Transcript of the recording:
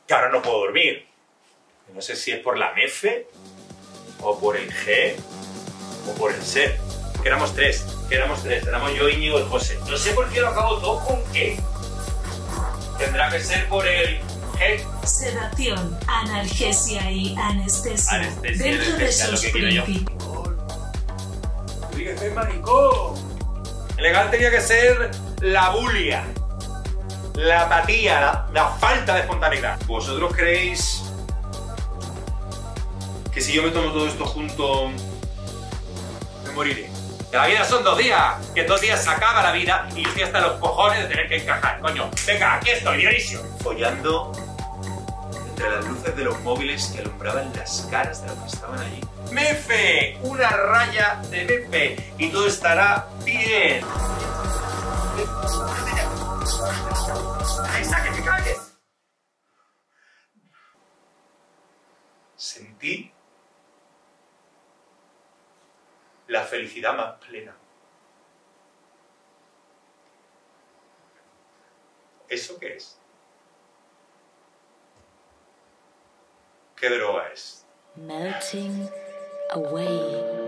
que ahora no puedo dormir. No sé si es por la MEFE, o por el G, o por el SER. Que éramos tres. Éramos yo, Íñigo y José. No sé por qué lo acabo todo con E. Tendrá que ser por el G. Sedación, analgesia y anestesia. Anestesia, Dentro de anestesia, lo sus que quiero yo. principios. Tiene que ser maricón. Legal tenía que ser la bulia, la apatía, la falta de espontaneidad. ¿Vosotros creéis que si yo me tomo todo esto junto, me moriré? Que la vida son 2 días, que en 2 días se acaba la vida y yo estoy hasta los cojones de tener que encajar, coño. Venga, aquí estoy, Dionisio. Follando entre las luces de los móviles que alumbraban las caras de los que estaban allí. ¡Mefe! Una raya de Mefe y todo estará bien. ¡Esa, que te calles! Sentí la felicidad más plena. ¿Eso qué es? ¿Qué droga es? Melting away.